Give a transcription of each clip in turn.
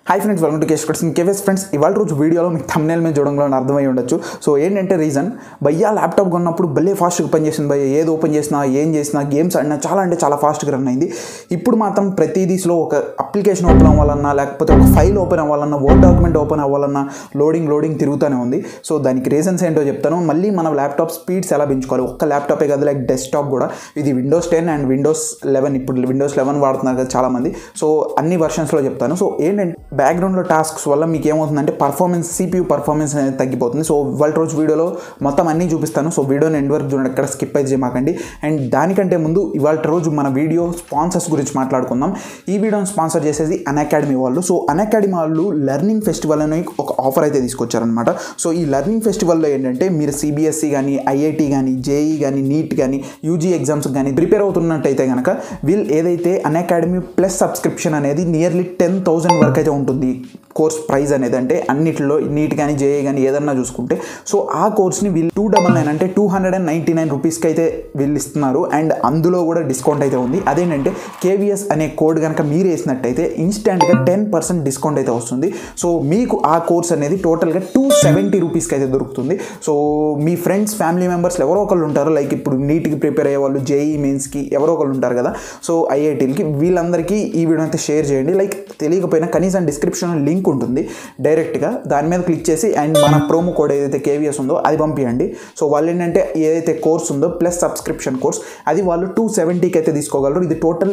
Hi friends, welcome to KVS friends. ఇవాళ రోజు వీడియోలో మీకు థంబ్నెయిల్ మీద చూడంలో అర్థమై ఉండొచ్చు. సో ఏంటంటే రీజన్, భయ్యా ల్యాప్టాప్ కొన్నప్పుడు భలే ఫాస్ట్గా పనిచేసింది భయ్య, ఏది ఓపెన్ చేసినా ఏం చేసినా గేమ్స్ ఆడినా చాలా అంటే చాలా ఫాస్ట్గా రన్ అయింది. ఇప్పుడు మాత్రం ప్రతిదీ స్లో. ఒక అప్లికేషన్ ఓపెన్ అవ్వాలన్నా, లేకపోతే ఒక ఫైల్ ఓపెన్ అవ్వాలన్నా, వర్డ్ డాక్యుమెంట్ ఓపెన్ అవ్వాలన్నా లోడింగ్ తిరుగుతూనే ఉంది. సో దానికి రీజన్స్ ఏంటో చెప్తాను. మళ్ళీ మన ల్యాప్టాప్ స్పీడ్స్ ఎలా పెంచుకోవాలి, ఒక్క ల్యాప్టాపే కాదు, లైక్ డెస్క్టాప్ కూడా. ఇది విండోస్ 10 అండ్ విండోస్ 11. ఇప్పుడు విండోస్ 11 వాడుతున్నారు కదా చాలామంది. సో అన్ని వర్షన్స్లో చెప్తాను. సో ఏంటంటే బ్యాక్గ్రౌండ్లో టాస్క్స్ వల్ల మీకు ఏమవుతుందంటే CPU పర్ఫార్మెన్స్ అనేది తగ్గిపోతుంది. సో ఇవాళ రోజు వీడియోలో మొత్తం అన్నీ చూపిస్తాను. సో వీడియోని ఎండ్ వరకు చూడండి, ఎక్కడ స్కిప్ అయితే చేయమాకండి. అండ్ దానికంటే ముందు ఇవాళ రోజు మన వీడియో స్పాన్సర్స్ గురించి మాట్లాడుకుందాం. ఈ వీడియోని స్పాన్సర్ చేసేది అన్అకాడమీ వాళ్ళు. సో అన్అకాడమీ వాళ్ళు లెర్నింగ్ ఫెస్టివల్ అని ఒక ఆఫర్ అయితే తీసుకొచ్చారనమాట. సో ఈ లెర్నింగ్ ఫెస్టివల్లో ఏంటంటే మీరు CBSE కానీ, IIT కానీ, JEE కానీ, నీట్ కానీ, UG ఎగ్జామ్స్ కానీ ప్రిపేర్ అవుతున్నట్టయితే కనుక వీళ్ళు ఏదైతే అన్అకాడమీ ప్లస్ సబ్స్క్రిప్షన్ అనేది నియర్లీ 10,000 వరకు అయితే ఉంటుంది కోర్స్ ప్రైస్ అనేది. అంటే అన్నిటిలో నీట్ కానీ, JEE కానీ ఏదన్నా చూసుకుంటే. సో ఆ కోర్స్ని వీళ్ళు 299 అంటే 299 రూపీస్కి అయితే వీళ్ళు ఇస్తున్నారు. అండ్ అందులో కూడా డిస్కౌంట్ అయితే ఉంది. అదేంటంటే KVS అనే కోడ్ కనుక మీరు వేసినట్టయితే ఇన్స్టెంట్గా 10% డిస్కౌంట్ అయితే వస్తుంది. సో మీకు ఆ కోర్స్ అనేది టోటల్గా 270 రూపీస్కి అయితే దొరుకుతుంది. సో మీ ఫ్రెండ్స్, ఫ్యామిలీ మెంబర్స్ ఎవరో ఒకళ్ళు ఉంటారు, లైక్ ఇప్పుడు నీట్కి ప్రిపేర్ అయ్యే వాళ్ళు, JEE మెయిన్స్కి ఎవరో ఒకళ్ళు ఉంటారు కదా. సో IITలకి వీళ్ళందరికీ ఈ వీడియో అయితే షేర్ చేయండి. లైక్ తెలియకపోయినా కనీసం డిస్క్రిప్షన్ లింక్ ఉంటుంది, డైరెక్ట్గా దాని మీద క్లిక్ చేసి అండ్ మన ప్రోమో కోడ్ ఏదైతే KVS ఉందో అది పంపించండి. సో వాళ్ళు ఏంటంటే ఏదైతే కోర్స్ ఉందో ప్లస్ సబ్స్క్రిప్షన్ కోర్స్ అది వాళ్ళు 270కి అయితే తీసుకోగలరు. ఇది టోటల్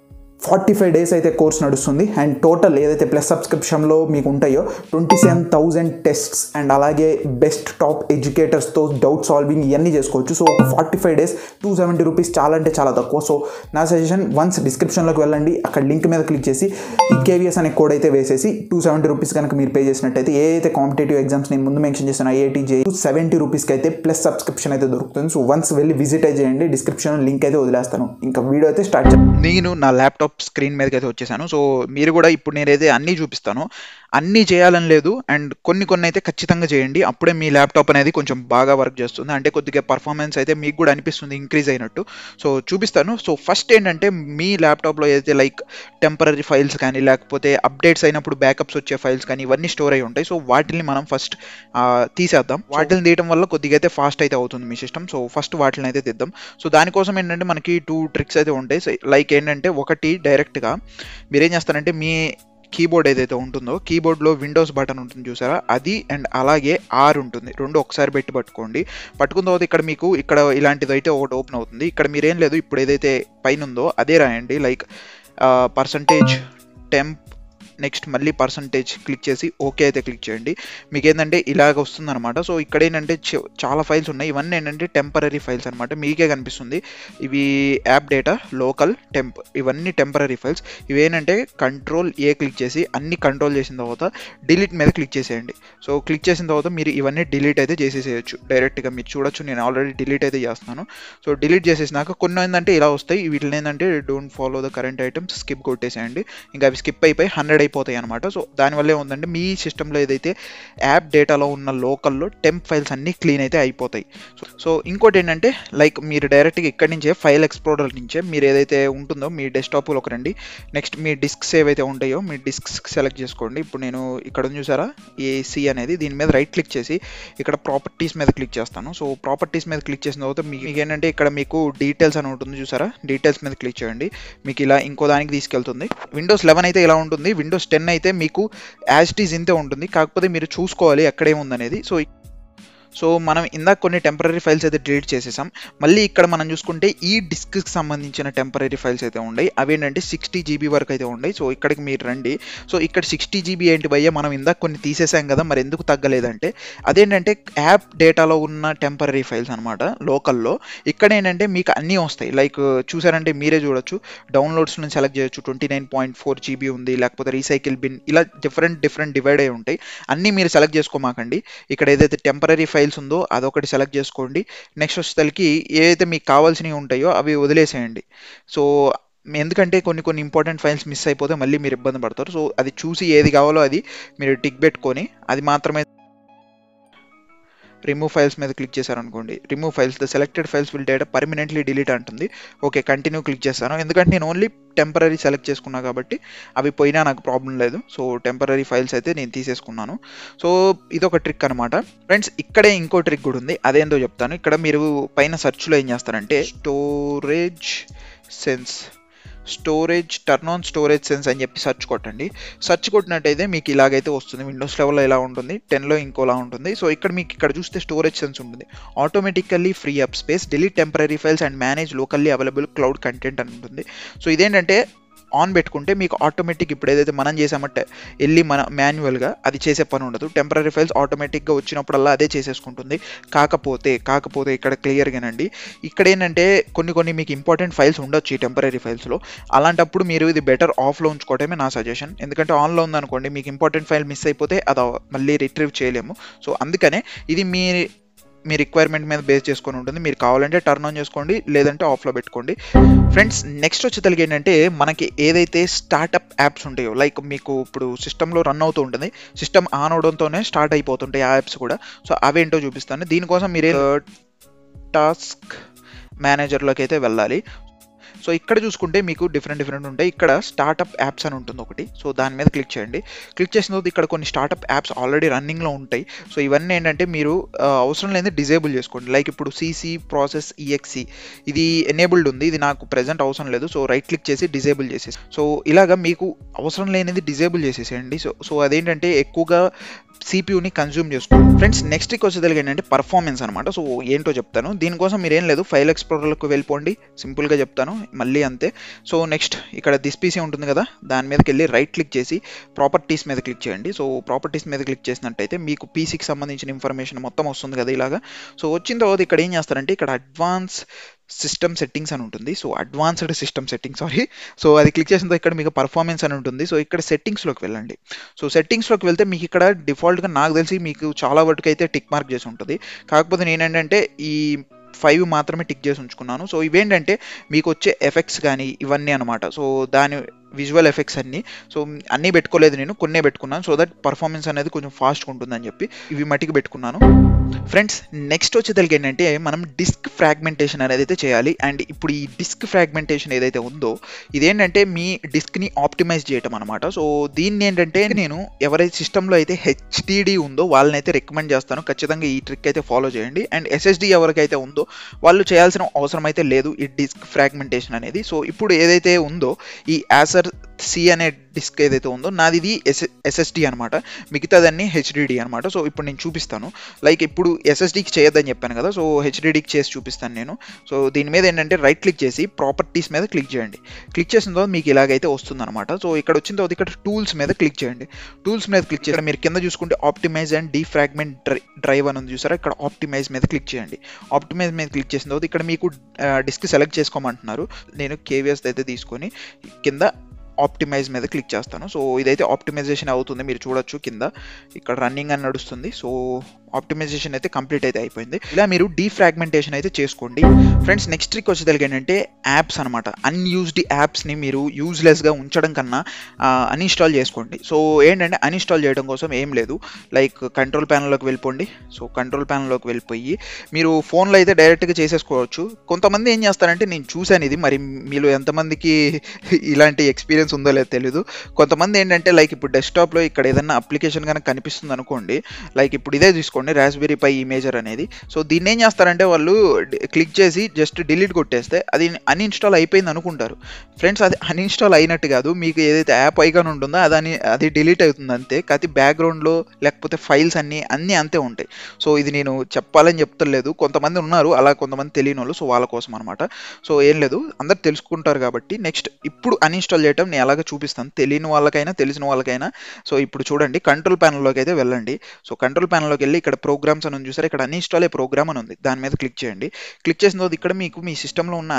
45 డేస్ అయితే కోర్స్ నడుస్తుంది. అండ్ టోటల్ ఏదైతే ప్లస్ సబ్స్క్రిప్షన్లో మీకు ఉంటాయో 27,000 టెస్ట్స్ అండ్ అలాగే బెస్ట్ టాప్ ఎడ్యుకేటర్స్తో డౌట్ సాల్వింగ్ ఇవన్నీ చేసుకోవచ్చు. సో ఒక 45 డేస్ 270 రూపీస్ చాలా అంటే చాలా తక్కువ. సో నా సజెషన్, వన్స్ డిస్క్రిప్షన్లోకి వెళ్ళండి, అక్కడ లింక్ మీద క్లిక్ చేసి ఈ KVS అనే కోడ్ అయితే వేసేసి 270 రూపీస్ కనుక మీరు పే చేసినట్టయితే ఏదైతే కాంపిటేటివ్ ఎగ్జామ్స్ నేను ముందు మెన్షన్ చేసిన IIT, JEE 270 రూపీస్కి అయితే ప్లస్ సబ్స్క్రిప్షన్ అయితే దొరుకుతుంది. సో వన్స్ వెళ్ళి విజిట్ అయితే చేయండి, డిస్క్రిప్షన్ లింక్ అయితే వదిలేస్తాను. ఇంకా వీడియో అయితే స్టార్ట్ చేయండి. నేను నా ల్యాప్టాప్ స్క్రీన్ మీదకి అయితే వచ్చేసాను. సో మీరు కూడా ఇప్పుడు నేనైతే అన్నీ చూపిస్తాను. అన్నీ చేయాలని లేదు, అండ్ కొన్ని అయితే ఖచ్చితంగా చేయండి. అప్పుడే మీ ల్యాప్టాప్ అనేది కొంచెం బాగా వర్క్ చేస్తుంది. అంటే కొద్దిగా పర్ఫార్మెన్స్ అయితే మీకు కూడా అనిపిస్తుంది ఇంక్రీజ్ అయినట్టు. సో చూపిస్తాను. సో ఫస్ట్ ఏంటంటే మీ ల్యాప్టాప్లో ఏదైతే లైక్ టెంపరరీ ఫైల్స్ కానీ, లేకపోతే అప్డేట్స్ అయినప్పుడు బ్యాకప్స్ వచ్చే ఫైల్స్ కానీ ఇవన్నీ స్టోర్ అయి ఉంటాయి. సో వాటిని మనం ఫస్ట్ తీసేద్దాం. వాటిని తీయడం వల్ల కొద్దిగా అయితే ఫాస్ట్ అయితే అవుతుంది మీ సిస్టమ్. సో ఫస్ట్ వాటిని అయితే తీద్దాం. సో దానికోసం ఏంటంటే మనకి 2 ట్రిక్స్ అయితే ఉంటాయి. లైక్ ఏంటంటే, ఒకటి డైరెక్ట్గా మీరేం చేస్తారంటే మీ కీబోర్డ్ ఏదైతే ఉంటుందో కీబోర్డ్లో విండోస్ బటన్ ఉంటుంది చూసారా, అది అండ్ అలాగే R ఉంటుంది, రెండు ఒకసారి పట్టుకోండి. పట్టుకున్న తర్వాత ఇక్కడ ఇలాంటిది అయితే ఒకటి ఓపెన్ అవుతుంది. ఇక్కడ మీరేం లేదు, ఇప్పుడు ఏదైతే పైన ఉందో అదే రాయండి. లైక్ %temp నెక్స్ట్ మళ్ళీ % క్లిక్ చేసి ఓకే అయితే క్లిక్ చేయండి. మీకు ఏంటంటే ఇలాగ వస్తుంది అనమాట. సో ఇక్కడ ఏంటంటే చాలా ఫైల్స్ ఉన్నాయి. ఇవన్నీ ఏంటంటే టెంపరరీ ఫైల్స్ అనమాట. మీకే కనిపిస్తుంది ఇవి యాప్ డేటా, లోకల్, టెంప్, ఇవన్నీ టెంపరరీ ఫైల్స్. ఇవేంటంటే Ctrl+A క్లిక్ చేసి అన్ని కంట్రోల్ చేసిన తర్వాత డిలీట్ మీద క్లిక్ చేసేయండి. సో క్లిక్ చేసిన తర్వాత మీరు ఇవన్నీ డిలీట్ అయితే చేసేసేయచ్చు డైరెక్ట్గా. మీరు చూడొచ్చు, నేను ఆల్రెడీ డిలీట్ అయితే చేస్తున్నాను. సో డిలీట్ చేసేసినాక కొన్ని ఏంటంటే ఇలా వస్తాయి. వీటిని ఏంటంటే don't follow the current items, skip కొట్టేసేయండి. ఇంకా అవి స్కిప్ అయిపోయి 100 అయిపోతాయి అనమాట. సో దానివల్ల ఏముందంటే మీ సిస్టంలో ఏదైతే యాప్ డేటాలో ఉన్న లోకల్లో టెంప్ ఫైల్స్ అన్నీ క్లీన్ అయితే అయిపోతాయి. సో ఇంకోటి ఏంటంటే, లైక్ మీరు డైరెక్ట్గా ఇక్కడి నుంచే ఫైల్ ఎక్స్ప్లోరర్ నుంచే మీరు ఏదైతే ఉంటుందో మీ డెస్క్టాప్లోకి రండి. నెక్స్ట్ మీ డిస్క్స్ ఏవైతే ఉంటాయో మీ డిస్క్స్ సెలెక్ట్ చేసుకోండి. ఇప్పుడు నేను ఇక్కడ చూసారా AC అనేది, దీని మీద రైట్ క్లిక్ చేసి ఇక్కడ ప్రాపర్టీస్ మీద క్లిక్ చేస్తాను. సో ప్రాపర్టీస్ మీద క్లిక్ చేసిన తర్వాత మీకు ఏంటంటే ఇక్కడ మీకు డీటెయిల్స్ అని ఉంటుంది చూసారా, డీటెయిల్స్ మీద క్లిక్ చేయండి. మీకు ఇలా ఇంకో దానికి తీసుకెళ్తుంది. విండోస్ 11 అయితే ఇలా ఉంటుంది. విండోస్ 10 అయితే మీకు యాజ్ ఇట్ ఈజ్ ఇంతే ఉంటుంది. కాకపోతే మీరు చూసుకోవాలి ఎక్కడేముందనేది. సో మనం ఇందాక కొన్ని టెంపరరీ ఫైల్స్ అయితే డిలీట్ చేసేసాం. మళ్ళీ ఇక్కడ మనం చూసుకుంటే ఈ డిస్క్కి సంబంధించిన టెంపరరీ ఫైల్స్ అయితే ఉన్నాయి. అవి ఏంటంటే 60 GB వరకు అయితే ఉన్నాయి. సో ఇక్కడికి మీరు రండి. సో ఇక్కడ 60 GB ఏంటి భయ్య, మనం ఇందాక కొన్ని తీసేసాం కదా, మరి ఎందుకు తగ్గలేదంటే అదేంటంటే యాప్ డేటాలో ఉన్న టెంపరరీ ఫైల్స్ అనమాట లోకల్లో. ఇక్కడ ఏంటంటే మీకు అన్నీ వస్తాయి. లైక్ చూసారంటే మీరే చూడొచ్చు, డౌన్లోడ్స్ నుంచి సెలెక్ట్ చేయొచ్చు. 29.4 GB ఉంది, లేకపోతే రీసైకిల్ బిన్, ఇలా డిఫరెంట్ డివైడ్ అయి ఉంటాయి. అన్నీ మీరు సెలెక్ట్ చేసుకోమాకండి. ఇక్కడ ఏదైతే టెంపరరీ ఫైల్స్ ఉందో అదొకటి సెలెక్ట్ చేసుకోండి. నెక్స్ట్ వచ్చేసరికి ఏదైతే మీకు కావాల్సినవి ఉంటాయో అవి వదిలేసేయండి. సో ఎందుకంటే కొన్ని ఇంపార్టెంట్ ఫైల్స్ మిస్ అయిపోతే మళ్ళీ మీరు ఇబ్బంది పడతారు. సో అది చూసి ఏది కావాలో అది మీరు టిక్ పెట్టుకొని అది మాత్రమే రిమూవ్ ఫైల్స్ మీద క్లిక్ చేశారనుకోండి, remove files, the selected files will data permanently delete అంటుంది. ఓకే, కంటిన్యూ క్లిక్ చేస్తాను, ఎందుకంటే నేను ఓన్లీ టెంపరరీ సెలెక్ట్ చేసుకున్నా కాబట్టి అవి పోయినా నాకు ప్రాబ్లం లేదు. సో టెంపరరీ ఫైల్స్ అయితే నేను తీసేసుకున్నాను. సో ఇదొక ట్రిక్ అనమాట ఫ్రెండ్స్. ఇక్కడే ఇంకో ట్రిక్ కూడా ఉంది, అదేందో చెప్తాను. ఇక్కడ మీరు పైన సెర్చ్లో ఏం చేస్తారంటే టర్న్ ఆన్ స్టోరేజ్ సెన్స్ అని చెప్పి సెర్చ్ కొట్టండి. సెర్చ్ కొట్టినట్టయితే మీకు ఇలాగైతే వస్తుంది. విండోస్ లెవెల్లో ఇలా ఉంటుంది, 10లో ఇంకోలా ఉంటుంది. సో ఇక్కడ మీకు ఇక్కడ చూస్తే స్టోరేజ్ సెన్స్ ఉంటుంది. Automatically free up space, delete temporary files and manage locally available cloud content అని ఉంటుంది. సో ఇదేంటంటే ఆన్ పెట్టుకుంటే మీకు ఆటోమేటిక్ ఇప్పుడు ఏదైతే మనం చేసామంటే వెళ్ళి మన మాన్యువల్గా అది చేసే పని ఉండదు. టెంపరరీ ఫైల్స్ ఆటోమేటిక్గా వచ్చినప్పుడల్లా అదే చేసేసుకుంటుంది. కాకపోతే ఇక్కడ క్లియర్గానండి, ఇక్కడ ఏంటంటే కొన్ని మీకు ఇంపార్టెంట్ ఫైల్స్ ఉండొచ్చు ఈ టెంపరరీ ఫైల్స్లో. అలాంటప్పుడు మీరు ఇది బెటర్ ఆఫ్లో ఉంచుకోవటమే నా సజెషన్. ఎందుకంటే ఆన్లో ఉందనుకోండి, మీకు ఇంపార్టెంట్ ఫైల్ మిస్ అయిపోతే అది మళ్ళీ రిట్రీవ్ చేయలేము. సో అందుకనే ఇది మీ రిక్వైర్మెంట్ మీద బేస్ చేసుకొని ఉంటుంది. మీరు కావాలంటే టర్న్ ఆన్ చేసుకోండి, లేదంటే ఆఫ్లో పెట్టుకోండి. ఫ్రెండ్స్ నెక్స్ట్ వచ్చేసరికి ఏంటంటే మనకి ఏదైతే స్టార్టప్ యాప్స్ ఉంటాయో, లైక్ మీకు ఇప్పుడు సిస్టంలో రన్ అవుతూ ఉంటుంది, సిస్టమ్ ఆన్ అవడంతోనే స్టార్ట్ అయిపోతుంటాయి ఆ యాప్స్ కూడా. సో అవేంటో చూపిస్తాను. దీనికోసం మీరే టాస్క్ మేనేజర్లోకి అయితే వెళ్ళాలి. సో ఇక్కడ చూసుకుంటే మీకు డిఫరెంట్ ఉంటాయి. ఇక్కడ స్టార్టప్ యాప్స్ అని ఉంటుంది ఒకటి. సో దాని మీద క్లిక్ చేయండి. క్లిక్ చేసిన తర్వాత ఇక్కడ కొన్ని స్టార్టప్ యాప్స్ ఆల్రెడీ రన్నింగ్లో ఉంటాయి. సో ఇవన్నీ ఏంటంటే మీరు అవసరం లేని డిజేబుల్ చేసుకోండి. లైక్ ఇప్పుడు సిసి ప్రాసెస్ ఈఎక్సి ఇది ఎనేబుల్డ్ ఉంది, ఇది నాకు ప్రెజెంట్ అవసరం లేదు. సో రైట్ క్లిక్ చేసి డిజేబుల్ చేసేసి, సో ఇలాగా మీకు అవసరం లేనిది డిజేబుల్ చేసేసేయండి. సో అదేంటంటే ఎక్కువగా సిపియూని కన్జ్యూమ్ చేసుకోండి. ఫ్రెండ్స్ నెక్స్ట్ వచ్చేసరికి ఏంటంటే పర్ఫార్మెన్స్ అనమాట. సో ఏంటో చెప్తాను. దీనికోసం మీరు ఏం లేదు, ఫైల్ ఎక్స్ప్లోరర్లకు వెళ్ళిపోండి, సింపుల్గా చెప్తాను మళ్ళీ అంతే. సో నెక్స్ట్ ఇక్కడ దిస్ పీసీ ఉంటుంది కదా, దాని మీదకి వెళ్ళి రైట్ క్లిక్ చేసి ప్రాపర్టీస్ మీద క్లిక్ చేయండి. సో ప్రాపర్టీస్ మీద క్లిక్ చేసినట్టయితే మీకు పీసీకి సంబంధించిన ఇన్ఫర్మేషన్ మొత్తం వస్తుంది కదా ఇలాగా. సో వచ్చిన తర్వాత ఇక్కడ ఏం చేస్తారంటే ఇక్కడ అడ్వాన్స్ సిస్టమ్ సెట్టింగ్స్ అని ఉంటుంది. So advanced system settings so అది క్లిక్ చేసిన తర్వాత ఇక్కడ మీకు పర్ఫార్మెన్స్ అని ఉంటుంది. సో ఇక్కడ సెట్టింగ్స్లోకి వెళ్ళండి. సో సెట్టింగ్స్లోకి వెళ్తే మీకు ఇక్కడ డిఫాల్ట్గా నాకు తెలిసి మీకు చాలా వరకు అయితే టిక్ మార్క్ చేసి ఉంటుంది. కాకపోతే నేనేంటంటే ఈ 5 మాత్రమే టిక్ చేసి ఉంచుకున్నాను. సో ఇవేంటంటే మీకు వచ్చే ఎఫెక్ట్స్ కానీ ఇవన్నీ అనమాట. సో దాని విజువల్ ఎఫెక్ట్స్ అన్నీ, సో అన్నీ పెట్టుకోలేదు నేను, కొన్నే పెట్టుకున్నాను. సో దట్ పర్ఫార్మెన్స్ అనేది కొంచెం ఫాస్ట్గా ఉంటుందని చెప్పి ఇవి మట్టికి పెట్టుకున్నాను. ఫ్రెండ్స్ నెక్స్ట్ వచ్చేసరికి ఏంటంటే మనం డిస్క్ ఫ్రాగ్మెంటేషన్ అనేది అయితే చేయాలి. అండ్ ఇప్పుడు ఈ డిస్క్ ఫ్రాగ్మెంటేషన్ ఏదైతే ఉందో ఇదేంటంటే మీ డిస్క్ని ఆప్టిమైజ్ చేయటం అనమాట. సో దీన్ని ఏంటంటే నేను ఎవరైతే సిస్టంలో అయితే హెచ్డిడి ఉందో వాళ్ళనైతే రికమెండ్ చేస్తాను, ఖచ్చితంగా ఈ ట్రిక్ అయితే ఫాలో చేయండి. అండ్ ఎస్ఎస్డి ఎవరికైతే ఉందో వాళ్ళు చేయాల్సిన అవసరం అయితే లేదు ఈ డిస్క్ ఫ్రాగ్మెంటేషన్ అనేది. సో ఇప్పుడు ఏదైతే ఉందో ఈ యాసర్ సి అనే డిస్క్ ఏదైతే ఉందో నాది ఇది ఎస్ఎస్డి అనమాట, మిగతాదన్నీ హెచ్డిడి అనమాట. సో ఇప్పుడు నేను చూపిస్తాను. లైక్ ఇప్పుడు ఎస్ఎస్డికి చేయొద్దని చెప్పాను కదా, సో హెచ్డిడికి చేసి చూపిస్తాను నేను. సో దీని మీద ఏంటంటే రైట్ క్లిక్ చేసి ప్రాపర్టీస్ మీద క్లిక్ చేయండి. క్లిక్ చేసిన తర్వాత మీకు ఇలాగైతే వస్తుంది అనమాట. సో ఇక్కడ వచ్చిన తర్వాత ఇక్కడ టూల్స్ మీద క్లిక్ చేయండి. టూల్స్ మీద క్లిక్ చేసి మీరు కింద చూసుకుంటే ఆప్టిమైజ్ అండ్ డీఫ్రాగ్మెంట్ డ్రైవ్ అని ఉంది చూసారా, ఇక్కడ ఆప్టిమైజ్ మీద క్లిక్ చేయండి. ఆప్టిమైజ్ మీద క్లిక్ చేసిన తర్వాత ఇక్కడ మీకు డిస్క్ సెలెక్ట్ చేసుకోమంటున్నారు. నేను కేవీఎస్ అయితే తీసుకొని కింద ఆప్టిమైజ్ మీద క్లిక్ చేస్తాను. సో ఇదైతే ఆప్టిమైజేషన్ అవుతుంది, మీరు చూడొచ్చు కింద ఇక్కడ రన్నింగ్ అని నడుస్తుంది. సో ఆప్టిమైజేషన్ అయితే కంప్లీట్ అయితే అయిపోయింది. ఇలా మీరు డీఫ్రాగ్మెంటేషన్ అయితే చేసుకోండి. ఫ్రెండ్స్ నెక్స్ట్ ట్రిక్ వచ్చేసరికి ఏంటంటే యాప్స్ అనమాట. అన్యూజ్డ్ యాప్స్ని మీరు యూజ్లెస్గా ఉంచడం కన్నా అన్ఇన్స్టాల్ చేసుకోండి. సో ఏంటంటే అన్ఇన్స్టాల్ చేయడం కోసం ఏం లేదు, లైక్ కంట్రోల్ ప్యానల్లోకి వెళ్ళిపోండి. సో కంట్రోల్ ప్యానల్లోకి వెళ్ళిపోయి మీరు ఫోన్లో అయితే డైరెక్ట్గా చేసేసుకోవచ్చు. కొంతమంది ఏం చేస్తారంటే, నేను చూశాను ఇది, మరి మీలో ఎంతమందికి ఇలాంటి ఎక్స్పీరియన్స్ ఉందో లేదో తెలీదు. కొంతమంది ఏంటంటే లైక్ ఇప్పుడు డెస్క్టాప్లో ఇక్కడ ఏదైనా అప్లికేషన్ కనుక కనిపిస్తుంది అనుకోండి, లైక్ ఇప్పుడు ఇదే తీసుకోండి రాస్బెరీ పై ఇమేజర్ అనేది. సో దీన్ని ఏం చేస్తారంటే వాళ్ళు క్లిక్ చేసి జస్ట్ డిలీట్ కొట్టేస్తే అది అన్ఇన్స్టాల్ అయిపోయింది అనుకుంటారు. ఫ్రెండ్స్ అది అన్ఇన్స్టాల్ అయినట్టు కాదు, మీకు ఏదైతే యాప్ ఐకాన్ ఉంటుందో అది డిలీట్ అవుతుంది అంతే. కాకపోతే బ్యాక్గ్రౌండ్లో లేకపోతే ఫైల్స్ అన్నీ అంతే ఉంటాయి. సో ఇది నేను చెప్పాలని చెప్తలేదు, కొంతమంది ఉన్నారు అలా, కొంతమంది తెలియని వాళ్ళు. సో వాళ్ళ కోసం అనమాట. సో ఏం లేదు, అందరు తెలుసుకుంటారు కాబట్టి. నెక్స్ట్ ఇప్పుడు అన్ఇన్స్టాల్ చేయడం నేను అలాగే చూపిస్తాను, తెలియని వాళ్ళకైనా తెలిసిన వాళ్ళకైనా. సో ఇప్పుడు చూడండి కంట్రోల్ ప్యానల్లోకి అయితే వెళ్ళండి. సో కంట్రోల్ ప్యానల్లోకి వెళ్ళి ఇక్కడ ప్రోగ్రామ్స్ అని ఉంది చూసారు, ఇక్కడ అన్ఇన్స్టాల్ ఏ ప్రోగ్రామ్ అని ఉంది, దాని మీద క్లిక్ చేయండి. క్లిక్ చేసిన తర్వాత ఇక్కడ మీకు మీ సిస్టంలో ఉన్న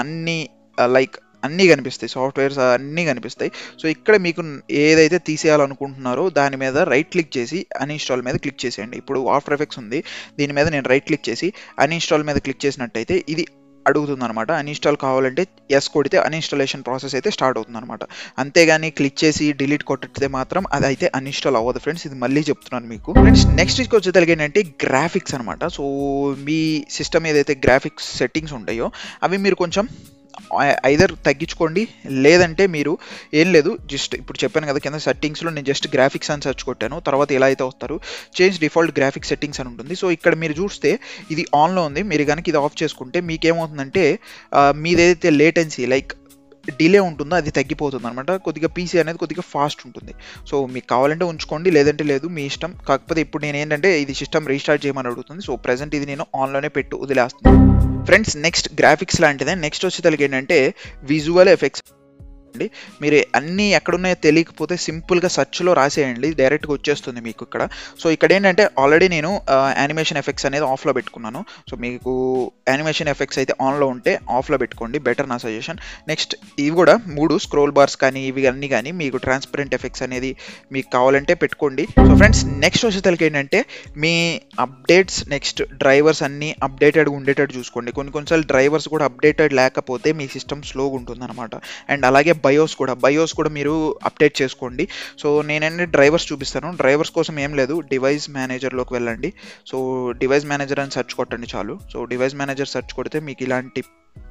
అన్నీ కనిపిస్తాయి, సాఫ్ట్వేర్స్ అన్నీ కనిపిస్తాయి. సో ఇక్కడ మీకు ఏదైతే తీసేయాలనుకుంటున్నారో దాని మీద రైట్ క్లిక్ చేసి అన్ఇన్స్టాల్ మీద క్లిక్ చేసేయండి. ఇప్పుడు ఆఫ్టర్ ఎఫెక్ట్స్ ఉంది, దీని మీద నేను రైట్ క్లిక్ చేసి అన్ఇన్స్టాల్ మీద క్లిక్ చేసినట్టయితే ఇది అడుగుతుందనమాట. అన్ఇన్‌స్టాల్ కావాలంటే యెస్ కొడితే అన్‌ఇన్‌స్టాలేషన్ ప్రాసెస్ అయితే స్టార్ట్ అవుతుందనమాట. అంతేగాని క్లిక్ చేసి డిలీట్ కొట్టితే మాత్రం అదైతే అన్‌ఇన్‌స్టాల్ అవ్వదు ఫ్రెండ్స్. ఇది మళ్ళీ చెప్తున్నాను మీకు. ఫ్రెండ్స్ నెక్స్ట్ వచ్చేసరికి ఏంటంటే గ్రాఫిక్స్ అనమాట. సో మీ సిస్టమ్ ఏదైతే గ్రాఫిక్స్ సెట్టింగ్స్ ఉంటాయో అవి మీరు కొంచెం ఐదర్ తగ్గించుకోండి, లేదంటే మీరు ఏం లేదు జస్ట్ ఇప్పుడు చెప్పాను కదా కింద సెట్టింగ్స్లో నేను జస్ట్ గ్రాఫిక్స్ అని సెర్చ్ కొట్టాను. తర్వాత ఎలా అయితే వస్తారు చేంజ్ డిఫాల్ట్ గ్రాఫిక్స్ సెట్టింగ్స్ అని ఉంటుంది. సో ఇక్కడ మీరు చూస్తే ఇది ఆన్లో ఉంది. మీరు కనుక ఇది ఆఫ్ చేసుకుంటే మీకేమవుతుందంటే మీదేదైతే లేటెన్సీ లైక్ డిలే ఉంటుందో అది తగ్గిపోతుంది అనమాట. కొద్దిగా పీసీ అనేది కొద్దిగా ఫాస్ట్ ఉంటుంది. సో మీకు కావాలంటే ఉంచుకోండి, లేదంటే లేదు, మీ ఇష్టం. కాకపోతే ఇప్పుడు నేను ఏంటంటే ఇది సిస్టమ్ రీస్టార్ట్ చేయమని అడుగుతుంది. సో ప్రెజెంట్ ఇది నేను ఆన్లోనే పెట్టు వదిలేస్తున్నాను ఫ్రెండ్స్. నెక్స్ట్ గ్రాఫిక్స్ లాంటిదే. నెక్స్ట్ వచ్చేసరికి ఏంటంటే విజువల్ ఎఫెక్ట్స్ అండి. మీరు అన్నీ ఎక్కడున్నాయో తెలియకపోతే సింపుల్గా సెర్చ్లో రాసేయండి, డైరెక్ట్గా వచ్చేస్తుంది మీకు ఇక్కడ. సో ఇక్కడ ఏంటంటే ఆల్రెడీ నేను యానిమేషన్ ఎఫెక్ట్స్ అనేది ఆఫ్లో పెట్టుకున్నాను. సో మీకు యానిమేషన్ ఎఫెక్ట్స్ అయితే ఆన్లో ఉంటే ఆఫ్లో పెట్టుకోండి, బెటర్ నా సజెషన్. నెక్స్ట్ ఇవి కూడా 3 స్క్రోల్ బార్స్ కానీ ఇవి అన్నీ కానీ మీకు ట్రాన్స్పరెంట్ ఎఫెక్ట్స్ అనేది మీకు కావాలంటే పెట్టుకోండి. సో ఫ్రెండ్స్ నెక్స్ట్ వచ్చేసరికి ఏంటంటే మీ అప్డేట్స్ నెక్స్ట్ డ్రైవర్స్ అన్నీ అప్డేటెడ్గా ఉండేటట్టు చూసుకోండి. కొన్నిసార్లు డ్రైవర్స్ కూడా అప్డేటెడ్ లేకపోతే మీ సిస్టమ్ స్లోగా ఉంటుంది అనమాట. అండ్ అలాగే బయోస్ కూడా మీరు అప్డేట్ చేసుకోండి. సో నేనంటే డ్రైవర్స్ చూపిస్తాను. డ్రైవర్స్ కోసం ఏం లేదు, డివైస్ మేనేజర్లోకి వెళ్ళండి. సో డివైస్ మేనేజర్ అని సెర్చ్ కొట్టండి చాలు. సో డివైస్ మేనేజర్ సెర్చ్ కొడితే మీకు ఇలాంటి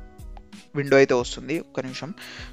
విండో అయితే వస్తుంది. ఒక్క నిమిషం.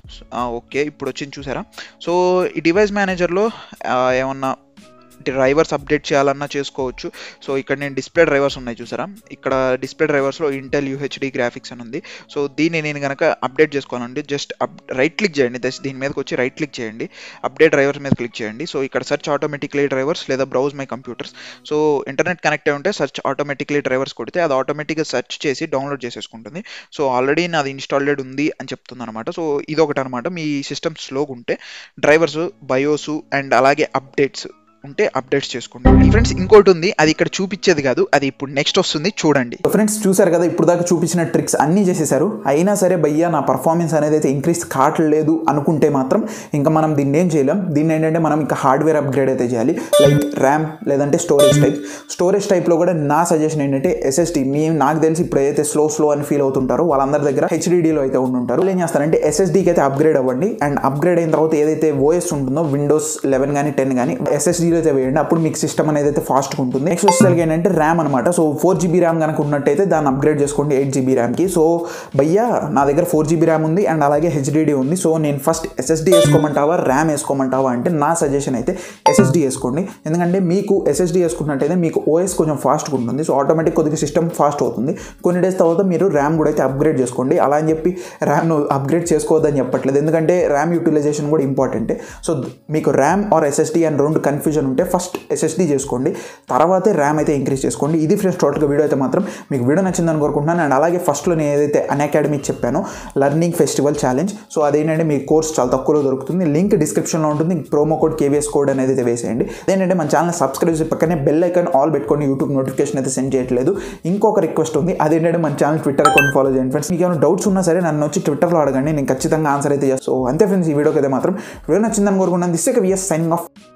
ఓకే ఇప్పుడు వచ్చింది చూసారా. సో ఈ డివైస్ మేనేజర్లో ఏమన్నా డ్రైవర్స్ అప్డేట్ చేయాలన్నా చేసుకోవచ్చు. సో ఇక్కడ నేను డిస్ప్లే డ్రైవర్స్ ఉన్నాయి చూసారా. ఇక్కడ డిస్ప్లే డ్రైవర్స్లో ఇంటెల్ యూహెచ్డి గ్రాఫిక్స్ అని ఉంది. సో దీన్ని నేను కనుక అప్డేట్ చేసుకోవాలండి జస్ట్ రైట్ క్లిక్ చేయండి. దీని మీదకి వచ్చి రైట్ క్లిక్ చేయండి, అప్డేట్ డ్రైవర్స్ మీద క్లిక్ చేయండి. సో ఇక్కడ సెర్చ్ ఆటోమేటిక్లీ డ్రైవర్స్ లేదా browse my computers. So internet connect అయి ఉంటే సెర్చ్ ఆటోమేటిక్లీ డ్రైవర్స్ కొడితే అది ఆటోమేటిక్గా సెర్చ్ చేసి డౌన్లోడ్ చేసేసుకుంటుంది. సో ఆల్రెడీ నాది ఇన్స్టాల్డ్ ఉంది అని చెప్తుంది అనమాట. సో ఇది ఒకటి అనమాట. మీ సిస్టమ్ స్లోగా ఉంటే డ్రైవర్స్, బయోస్ అండ్ అలాగే అప్డేట్స్ ఉంటే అప్డేట్స్ చేసుకోండి ఫ్రెండ్స్. ఇంకోటి ఉంది, అది ఇక్కడ చూపించేది కాదు, అది ఇప్పుడు నెక్స్ట్ వస్తుంది చూడండి. ఫ్రెండ్స్ చూసారు కదా, ఇప్పుడు దాకా చూపించిన ట్రిక్స్ అన్నీ చేసేసారు. అయినా సరే భయ్యా నా పర్ఫార్మెన్స్ అనేది అయితే ఇంక్రీజ్ కావట్లేదు అనుకుంటే మాత్రం ఇంకా మనం దీన్ని ఏం చేయలేం. దీన్ని ఏంటంటే మనం ఇంకా హార్డ్వేర్ అప్గ్రేడ్ అయితే చేయాలి. లైక్ ర్యామ్ లేదంటే స్టోరేజ్ టైప్లో కూడా నా సజెషన్ ఏంటంటే ఎస్ఎస్డి. నాకు తెలిసి ఇప్పుడు ఏదైతే స్లో అని ఫీల్ అవుతుంటారో వాళ్ళందరి దగ్గర హెచ్డిడిలో అయితే ఉంటుంటారు. ఏం చేస్తారంటే ఎస్ఎస్డికి అయితే అప్గ్రేడ్ అవ్వండి. అండ్ అప్గ్రేడ్ అయిన తర్వాత ఏదైతే ఓఎస్ ఉంటుందో విండోస్ 11 కానీ 10 కానీ ఎస్ఎస్డి అయితే వేయండి. అప్పుడు మీకు సిస్టమ్ అనేది అయితే ఫాస్ట్గా ఉంటుంది. నెక్స్ట్ వచ్చేసరికి ఏంటంటే ర్యామ్ అనమాట. సో 4GB ర్యామ్ కనుక ఉన్నట్టయితే దాన్ని అప్గ్రేడ్ చేసుకోండి 8GB ర్యామ్కి. సో భయ్యా నా దగ్గర 4GB ర్యామ్ ఉంది అండ్ అలాగే హెచ్డిడి ఉంది. సో నేను ఫస్ట్ ఎస్ఎస్డి వేసుకోమంటావా ర్యామ్ వేసుకోమంటావా అంటే నా సజెషన్ అయితే ఎస్ఎస్డి వేసుకోండి. ఎందుకంటే మీకు ఎస్ఎస్డి వేసుకున్నట్టయితే మీకు ఓఎస్ కొంచెం ఫాస్ట్గా ఉంటుంది. సో ఆటోమేటిక్ కొద్దిగా సిస్టమ్ ఫాస్ట్ అవుతుంది. కొన్ని డేస్ తర్వాత మీరు ర్యామ్ కూడా అయితే అప్గ్రేడ్ చేసుకోండి. అలా అని చెప్పి ర్యామ్ను అప్గ్రేడ్ చేసుకోవద్దని చెప్పట్లేదు, ఎందుకంటే ర్యామ్ యూటిలైజేషన్ కూడా ఇంపార్టెంటే. సో మీకు ర్యామ్ ఆర్ ఎస్ఎస్డి అండ్ రెండు కన్ఫ్యూజన్ ఉంటే ఫస్ట్ ఎస్ఎస్డి చేసుకోండి, తర్వాతే ర్యామ్ అయితే ఇంక్రీజ్ చేసుకోండి. ఇది ఫ్రెండ్స్ టోటల్గా వీడియో అయితే మాత్రం మీకు వీడియో నచ్చిందని కోరుకుంటున్నాను. అండ్ అలాగే ఫస్ట్లో నేను ఏదైతే అన్అకాడమీకి చెప్పానో లర్నింగ్ ఫెస్టివల్ ఛాలెంజ్, సో అదేంటంటే మీ కోర్స్ చాలా తక్కువలో దొరుకుతుంది. లింక్ డిస్క్రిప్షన్లో ఉంటుంది. ప్రోమో కోడ్ కేవీఎస్ కోడ్ అనేది అయితే వేసేయండి. అదేంటంటే మన ఛానల్ సబ్స్క్రైబ్ చేసి పక్కనే బెల్ ఐకాన్ ఆల్ పెట్టుకొని యూట్యూబ్ నోటిఫికేషన్ అయితే సెండ్ చేయట్లేదు. ఇంకొక రిక్వెస్ట్ ఉంది, అదేంటంటే మన ఛానల్ ట్విట్టర్ అకౌంట్ ఫాలో చేయండి ఫ్రెండ్స్. మీకు ఏమైనా డౌట్స్ ఉన్నా సరే నన్ను వచ్చి ట్విట్టర్లో అడగండి, నేను ఖచ్చితంగా ఆన్సర్ అయితే చేస్తాను. సో అంతే ఫ్రెండ్స్, ఈ వీడియోకి అయితే మాత్రం వీడియో నచ్చిందని కోరుకుంటున్నాను. This is KVS signing of.